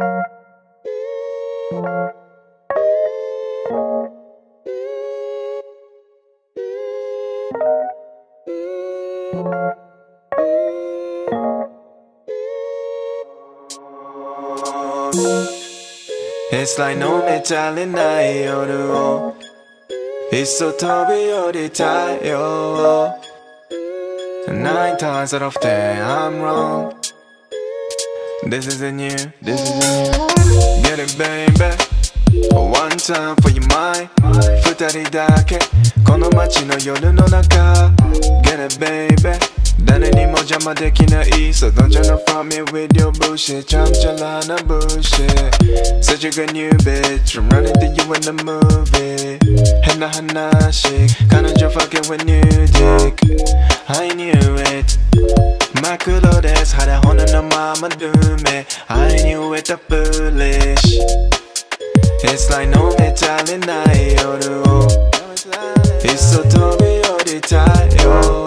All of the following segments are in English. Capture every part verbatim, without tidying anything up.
It's like no metal in night夜It's so飛び降りたいよ Nine times out of ten I'm wrong This is a new, this is a new Get it baby One time for your mind 二人だけこの街の夜の中 Get it baby 誰にも邪魔できない So don't try to fuck me with your bullshit ちゃんちゃらな bullshit Such a good new bitch I'm running through you in the movie 変な話彼女 fucking with new dick I knew it 真っ黒です肌骨のままドゥーメ I knew it the foolish It's like no metal inない夜を It's so 飛び降りたいよ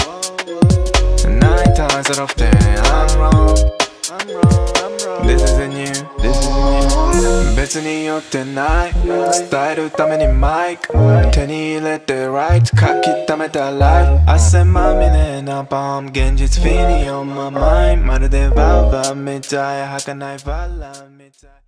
Nine times out of ten I'm wrong This is a new, this is a new 別に酔ってない伝えるためにマイク手に入れて right 書き溜めた life 汗まみれなパン現実 feeling on my mind まるでバーバーみたい儚いバラみたい